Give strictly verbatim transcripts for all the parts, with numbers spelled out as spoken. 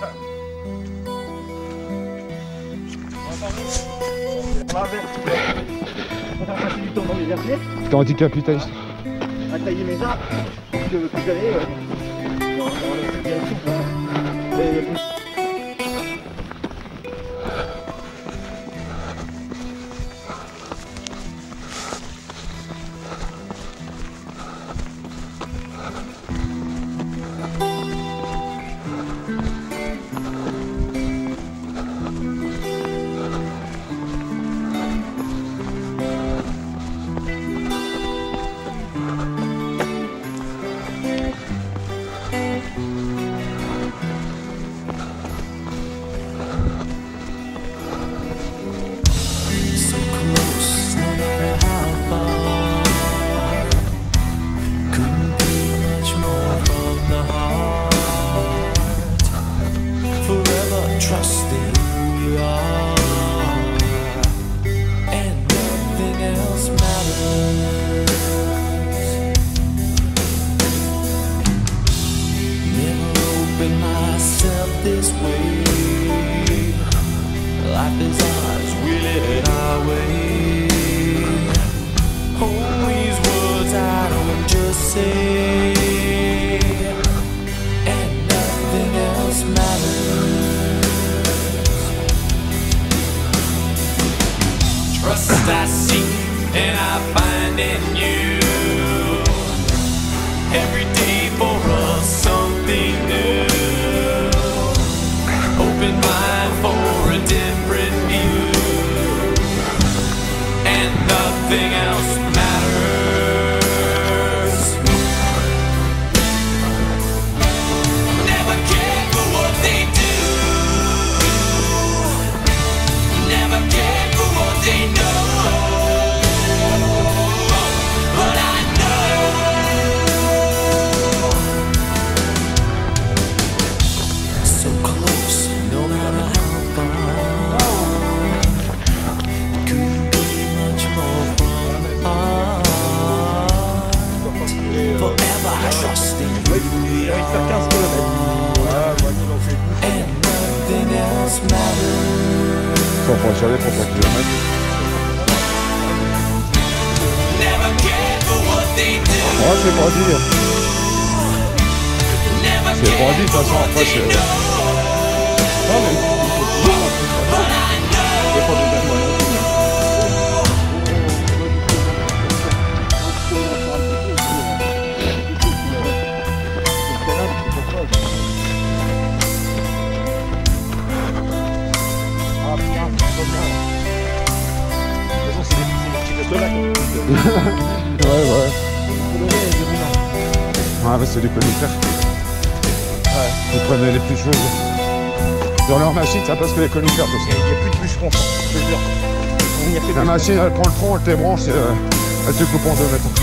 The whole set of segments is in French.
T'es anticapitaliste. À tailler mes arbres, je veux plus aller euh, dans, dans la direction. Et... Trusting who you are, and nothing else matters. Never opened myself this way. Life is ours, we live it our way. All these words I don't just say, and nothing else matters. Trust I seek and I find in you. Every day for us something new. Open mind for a different view, and nothing else matters. Never care for what they do. Never care for what they know. Ça, on pourrait chaler pour cent kilomètres. Ouais, c'est pas dit. C'est pas dit, de toute façon, après c'est... Ah, mais... C'est pas des moyens. Ouais, ouais. Ouais, mais c'est des conifères. Ouais. Ils prennent les plus chaudes. Dans leur machine, ça passe que les conifères, tout ça. Il n'y a plus de bûcherons, je te jure. On y a fait la machine, elle prend le tronc, elle te branche, et, euh, elle te coupe en deux mètres.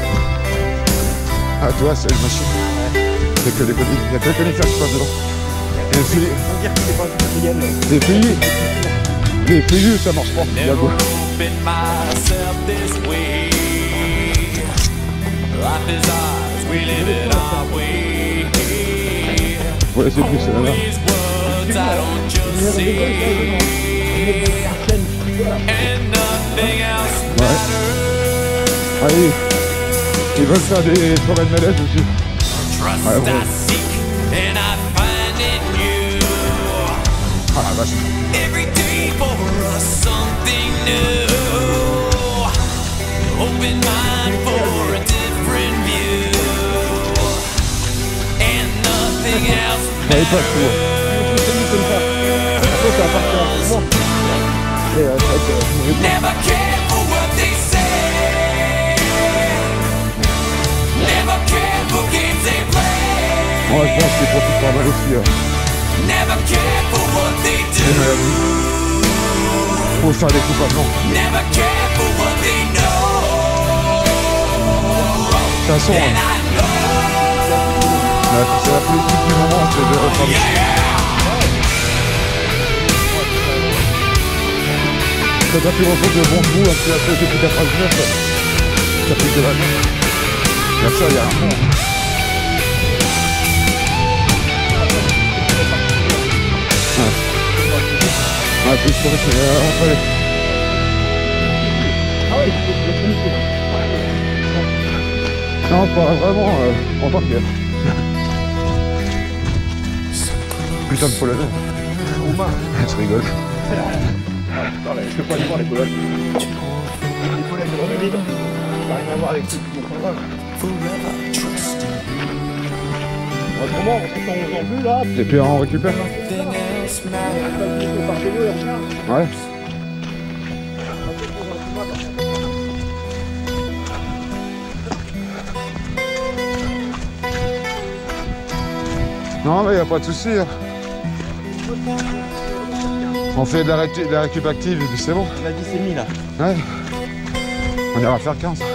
Ah, tu vois, c'est une machine. Ouais. C'est que les conifères. Il n'y a que les conifères qui passent dedans. Et les feuillus. On dirait que c'est pas industriel. Les feuillus. Les feuillus, ça marche pas. Il y a quoi. Ouais, c'est plus, c'est la merde. Ouais. Allez, ils veulent faire des forêts de malaise aussi. Ouais, ouais. Ah la vache. Open mind for a different view, and nothing else matters. Never care for what they say. Never care for games they play. Moi je pense qu'ils profitent pas mal aussi. Hein. Never care for what they do. Faut faire des coupes à blanc. Never care for what they know. De toute façon, hein, c'est la politique du moment, c'est de reprendre. Ça t'a plus ressentir de bons coups, après la chose depuis quatre-vingt-dix-neuf, ça, ça fait de la merde. Là, ça, il y a un fond. Ah, c'est historique, euh, entre les... Ah ouais, c'est compliqué. Non, pas vraiment euh, en tant que... Putain de polonais. Roumain. Je rigole. Attends, je peux pas aller voir les Polonais. Les Polonais, c'est vraiment vide. Ça n'a rien à voir avec ceux qui sont là. Autrement, on s'en en plus là. Et puis on récupère. Ouais. Non mais y a pas de souci. Hein. On fait de la, récu de la récup active et puis c'est bon. Il a dit c'est mis là. Ouais. On ira faire quinze.